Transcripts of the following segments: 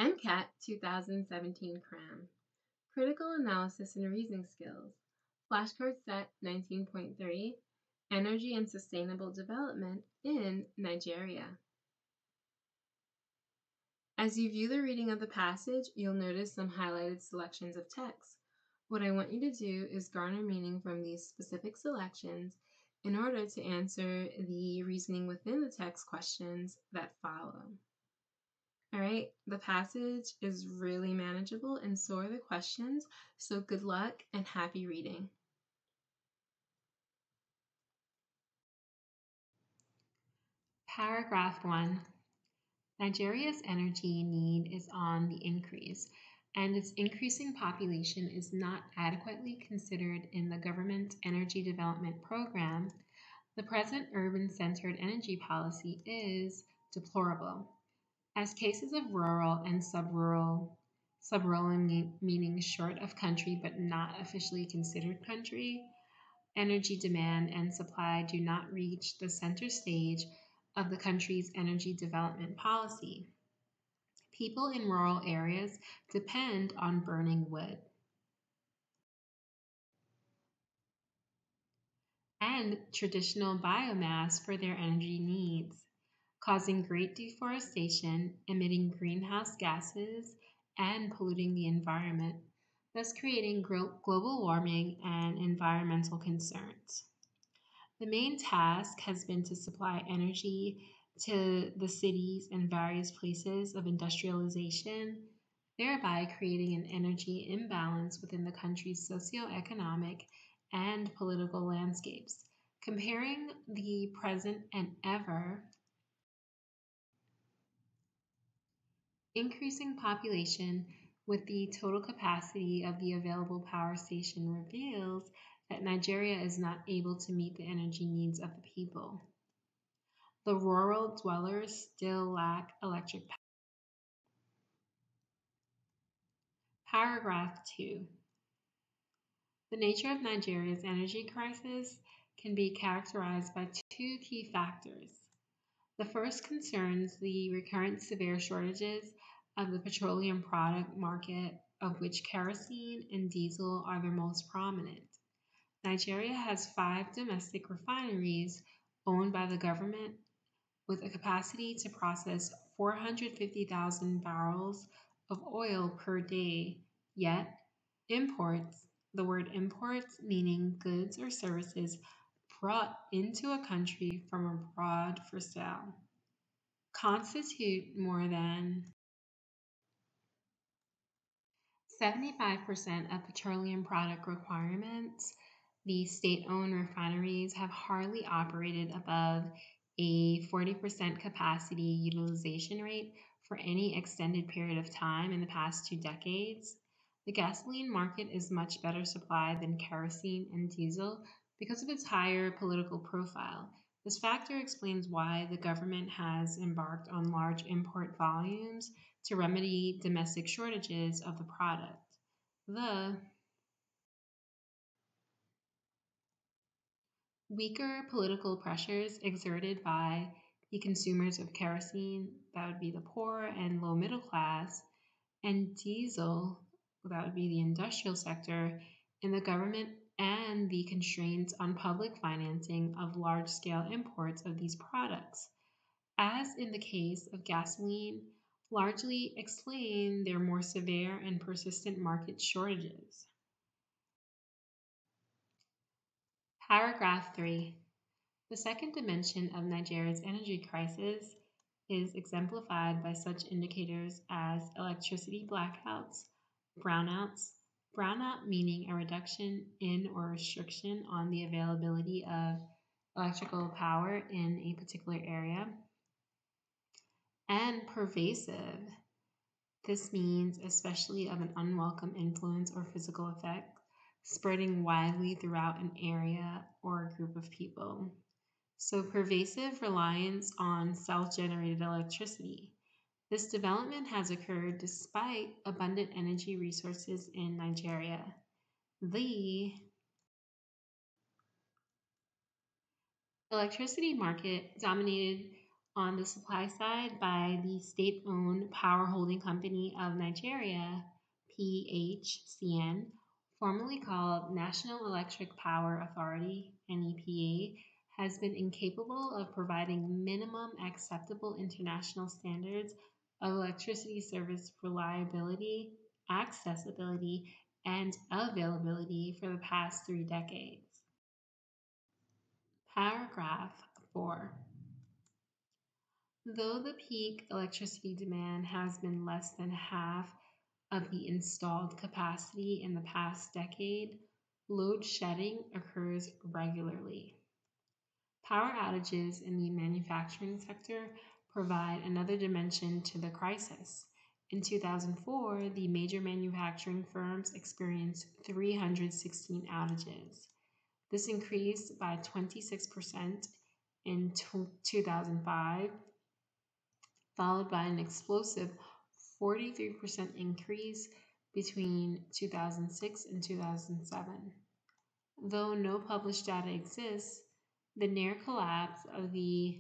MCAT 2017 Cram. Critical Analysis and Reasoning Skills. Flashcard Set 19.3. Energy and Sustainable Development in Nigeria. As you view the reading of the passage, you'll notice some highlighted selections of text. What I want you to do is garner meaning from these specific selections in order to answer the reasoning within the text questions that follow. All right, the passage is really manageable and so are the questions, so good luck and happy reading. Paragraph 1. Nigeria's energy need is on the increase, and its increasing population is not adequately considered in the government's energy development program. The present urban-centered energy policy is deplorable. As cases of rural and subrural meaning short of country but not officially considered country, energy demand and supply do not reach the center stage of the country's energy development policy. People in rural areas depend on burning wood and traditional biomass for their energy needs, causing great deforestation, emitting greenhouse gases, and polluting the environment, thus creating global warming and environmental concerns. The main task has been to supply energy to the cities and various places of industrialization, thereby creating an energy imbalance within the country's socioeconomic and political landscapes. Comparing the present and ever increasing population with the total capacity of the available power station reveals that Nigeria is not able to meet the energy needs of the people. The rural dwellers still lack electric power. Paragraph 2. The nature of Nigeria's energy crisis can be characterized by two key factors. The first concerns the recurrent severe shortages of the petroleum product market, of which kerosene and diesel are the most prominent. Nigeria has 5 domestic refineries owned by the government with a capacity to process 450,000 barrels of oil per day, yet imports, the word imports meaning goods or services brought into a country from abroad for sale, constitute more than 75% of petroleum product requirements. The state-owned refineries have hardly operated above a 40% capacity utilization rate for any extended period of time in the past 2 decades. The gasoline market is much better supplied than kerosene and diesel because of its higher political profile. This factor explains why the government has embarked on large import volumes to remedy domestic shortages of the product. The weaker political pressures exerted by the consumers of kerosene, that would be the poor and low middle class, and diesel, that would be the industrial sector, in the government and the constraints on public financing of large-scale imports of these products, as in the case of gasoline, largely explain their more severe and persistent market shortages. Paragraph 3. The second dimension of Nigeria's energy crisis is exemplified by such indicators as electricity blackouts, brownouts, brownout meaning a reduction in or restriction on the availability of electrical power in a particular area, and pervasive. This means especially of an unwelcome influence or physical effect, spreading widely throughout an area or a group of people. So pervasive reliance on self-generated electricity. This development has occurred despite abundant energy resources in Nigeria. The electricity market, dominated On the supply side, by the state-owned Power Holding Company of Nigeria, PHCN, formerly called National Electric Power Authority, NEPA, has been incapable of providing minimum acceptable international standards of electricity service reliability, accessibility, and availability for the past 3 decades. Paragraph 4. Though the peak electricity demand has been less than half of the installed capacity in the past decade, load shedding occurs regularly. Power outages in the manufacturing sector provide another dimension to the crisis. In 2004, the major manufacturing firms experienced 316 outages. This increased by 26% in 2005, followed by an explosive 43% increase between 2006 and 2007. Though no published data exists, the near collapse of the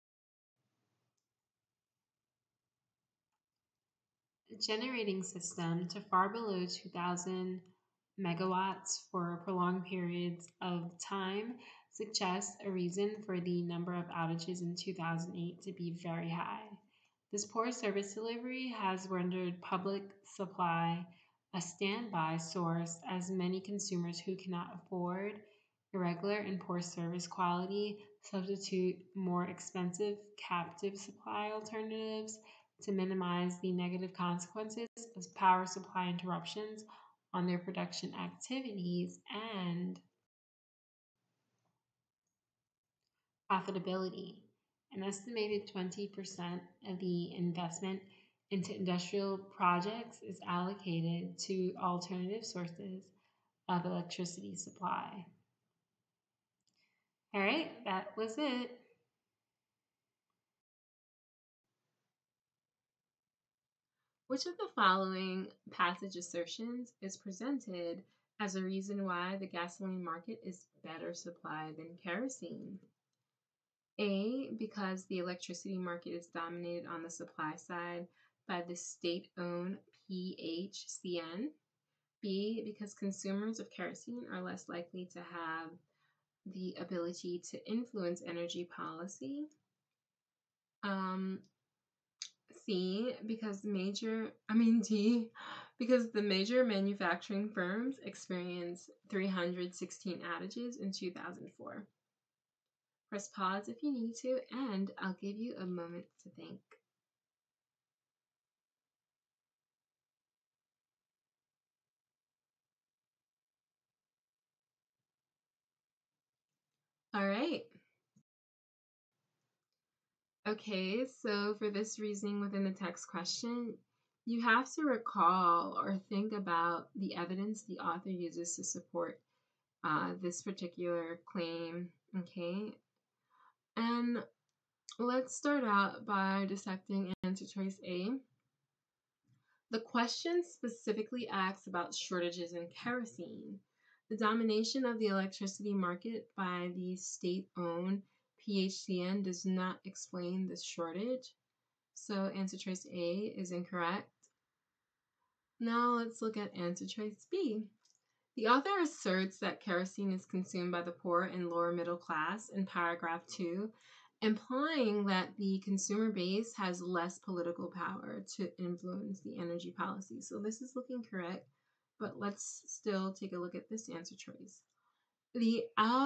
generating system to far below 2,000 megawatts for prolonged periods of time suggests a reason for the number of outages in 2008 to be very high. This poor service delivery has rendered public supply a standby source, as many consumers who cannot afford irregular and poor service quality substitute more expensive captive supply alternatives to minimize the negative consequences of power supply interruptions on their production activities and profitability. An estimated 20% of the investment into industrial projects is allocated to alternative sources of electricity supply. All right, that was it. Which of the following passage assertions is presented as a reason why the gasoline market is better supplied than kerosene? A, because the electricity market is dominated on the supply side by the state-owned PHCN. B, because consumers of kerosene are less likely to have the ability to influence energy policy. D, because the major manufacturing firms experienced 316 outages in 2004. Press pause if you need to, and I'll give you a moment to think. All right. Okay, so for this reasoning within the text question, you have to recall or think about the evidence the author uses to support this particular claim, okay? And let's start out by dissecting answer choice A. The question specifically asks about shortages in kerosene. The domination of the electricity market by the state-owned PHCN does not explain this shortage. So answer choice A is incorrect. Now let's look at answer choice B. The author asserts that kerosene is consumed by the poor and lower middle class in paragraph 2, implying that the consumer base has less political power to influence the energy policy. So this is looking correct, but let's still take a look at this answer choice. The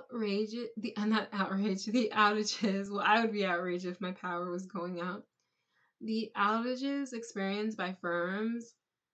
outages, well, I would be outraged if my power was going out. The outages experienced by firms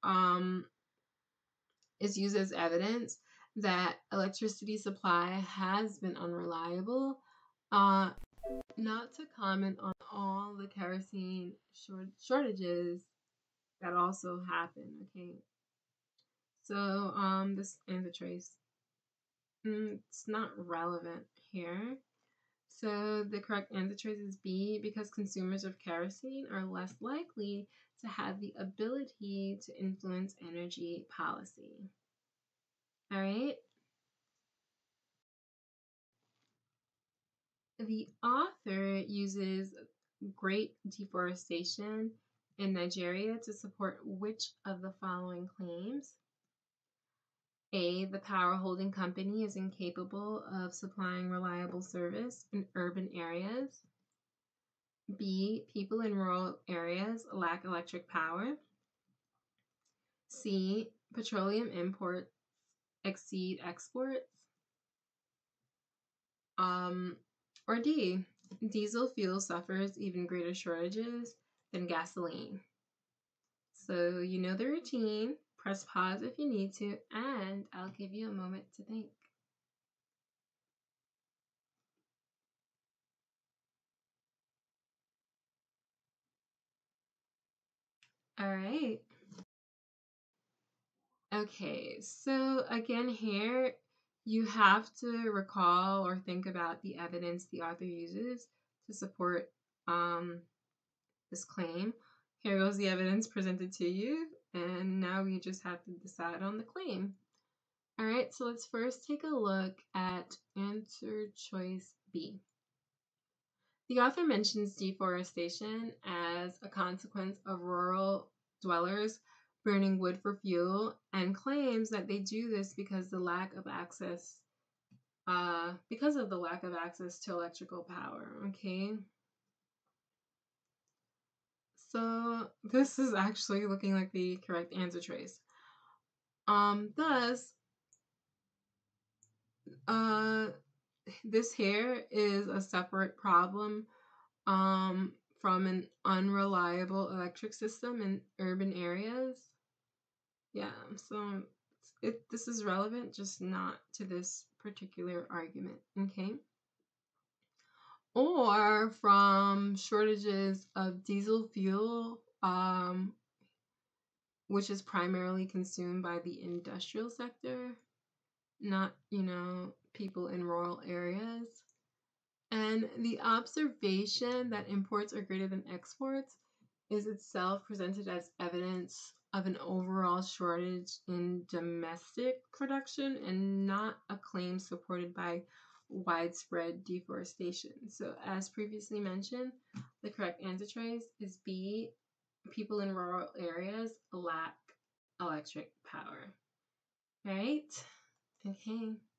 is used as evidence that electricity supply has been unreliable. Not to comment on all the kerosene shortages that also happen, okay? So this answer choice, it's not relevant here. So the correct answer choice is B, because consumers of kerosene are less likely to have the ability to influence energy policy. All right. The author uses great deforestation in Nigeria to support which of the following claims? A, the power holding company is incapable of supplying reliable service in urban areas. B, people in rural areas lack electric power. C, petroleum imports exceed exports. Or D, diesel fuel suffers even greater shortages than gasoline. So you know the routine. Press pause if you need to, and I'll give you a moment to think. All right. Okay, so again here, you have to recall or think about the evidence the author uses to support this claim. Here goes the evidence presented to you, and now we just have to decide on the claim. All right, so let's first take a look at answer choice B. The author mentions deforestation as a consequence of rural dwellers burning wood for fuel and claims that they do this because of the lack of access to electrical power. Okay, so this is actually looking like the correct answer choice. Thus, this here is a separate problem from an unreliable electric system in urban areas. Yeah, so this is relevant, just not to this particular argument, okay? Or from shortages of diesel fuel, which is primarily consumed by the industrial sector, not, people in rural areas. And the observation that imports are greater than exports is itself presented as evidence of an overall shortage in domestic production and not a claim supported by widespread deforestation. So, as previously mentioned, the correct answer choice is B. People in rural areas lack electric power. Right? Okay.